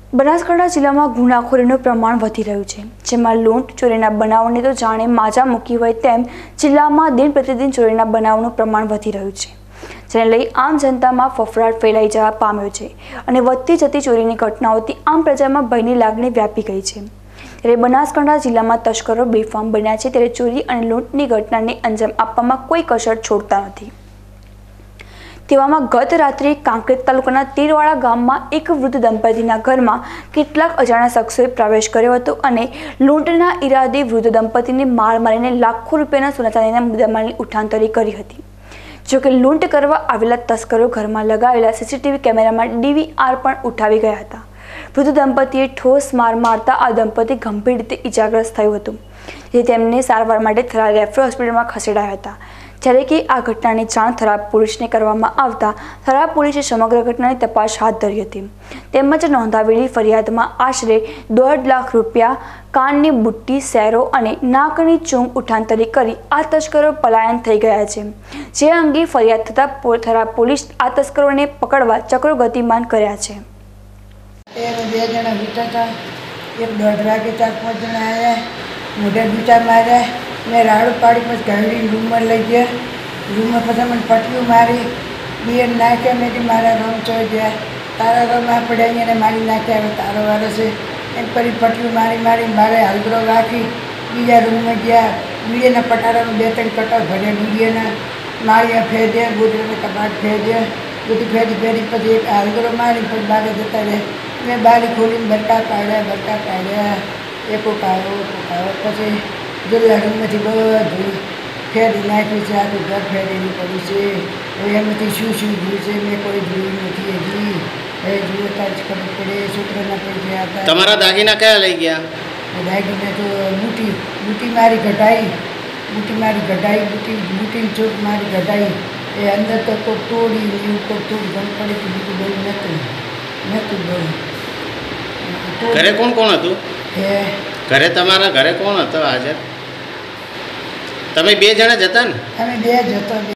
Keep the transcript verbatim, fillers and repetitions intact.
બનાસકાંઠા જિલ્લામાં ગુનાખોરીનું પ્રમાણ વધી રહ્યું છે, જેમાં લૂંટ ચોરીના બનાવોને તો જાણે માજા મૂકી હોય તેમ જિલ્લામાં દિન પ્રતિદિન ચોરીના બનાવોનું પ્રમાણ વધી રહ્યું છે, જેને લઈ આમ જનતામાં ફફડાટ ફેલાઈ જવા પામ્યો છે અને વધતી જતી ચોરીની ઘટનાઓથી આમ પ્રજામાં ભયની લાગણી વ્યાપી ગઈ છે। ત્યારે બનાસકાંઠા જિલ્લામાં તસ્કરો બેફામ બન્યા છે, ત્યારે ચોરી અને લૂંટની ઘટનાને અંજામ આપવામાં કોઈ કસર છોડતા નથી। તેવામાં ગત રાત્રે કાંકરેજ તાલુકાના તીરવાડા ગામમાં એક વૃદ્ધ દંપતીના ઘરમાં કેટલાક અજાણ્યા શખ્સોએ પ્રવેશ કર્યો હતો અને લૂંટના ઈરાદે વૃદ્ધ દંપતીને માર મારીને લાખો રૂપિયાના સોના ચાંદીના મુદ્દામાલની ઉઠાંતરી કરી હતી। જો કે લૂંટ કરવા આવેલા તસ્કરો ઘરમાં લગાવેલા સીસીટીવી કેમેરામાં ડીવીઆર પણ ઉઠાવી ગયા હતા। વૃદ્ધ દંપતીએ ઠોસ માર મારતા આ દંપતી ગંભીર રીતે ઇજાગ્રસ્ત થયું હતું, જે તેમને સારવાર માટે થરાદ રેફરલ હોસ્પિટલમાં ખસેડાયા હતા। જ્યારે કે આ ઘટનાની જાણ થરાદ પોલીસને કરવામાં આવતા થરાદ પોલીસે સમગ્ર ઘટનાની તપાસ હાથ ધરી હતી, તેમજ નોંધાવેલી ફરિયાદમાં આશરે દોઢ લાખ રૂપિયા, કાનની બુટ્ટી, સેરો અને નાકની ચૂંગ ઉઠાંતરી કરી આ તસ્કરો પલાયન થઈ ગયા છે, જે અંગે ફરિયાદ થતાં થરાદ પોલીસ આ તસ્કરોને પકડવા ચક્રો ગતિમાન કર્યા છે। બે જણા વીટા હતા, એક દોઢ વાગે ચાર પાંચ જણા આવ્યા, મોઢે બીટા માર્યા, મેં રાડું પાડી પછી ઘરડી રૂમમાં લઈ ગયા। રૂમમાં પછી મને પટ્ટીઓ મારી, બિયર નાખ્યા, મેં કે મારા રમ ચોઈ ગયા, તારા રમ આ પડ્યા અહીંયા મારી નાખ્યા, હવે તારો વારો છે એમ કરી પટ્ટીઓ મારી મારી મારે હાલગરો રાખી બીજા રૂમમાં ગયા। બીડીના પટારામાં બે ત્રણ કટાર ભર્યા, બીડીના માળિયા ફેર્યા, ગોદડાના કપાટ ફેર્યા, બધું ફેરી ફેરી પછી એક હાલગરો મારી પછી બહાર જતા રહ્યા। મેં બારી ખોલીને બરકા કાઢ્યા બરકા કાઢ્યા એકો કાઢો એકો કાઢો પછી ગલ્લા રૂમમાંથી બધું ફેરી નાખ્યું છે, આખું ઘર ફેરેલું પડ્યું છે। હવે એમાંથી શું શું જોયું છે મેં કોઈ જોયું નથી હજી, હવે જોયું ત્યાં જ ખબર પડે। છોકરાના પૈસા હતા। તમારા દાગીના કયા લઈ ગયા? દાગીના તો બુટી બુટી મારી કઢાઈ બુટી મારી કઢાઈ બુટી બુટીની ચોટ મારી કઢાઈ, એ અંદર તો કોઈ તોડી એવું કોઈ તોડ ગમ પડી તો બીજું બહુ નહોતું નહોતું બહુ। ઘરે કોણ કોણ હતું? એ ઘરે તમારા ઘરે કોણ હતો હાજર? તમે બે જણા જ હતા ને? અમે બે જ હતા।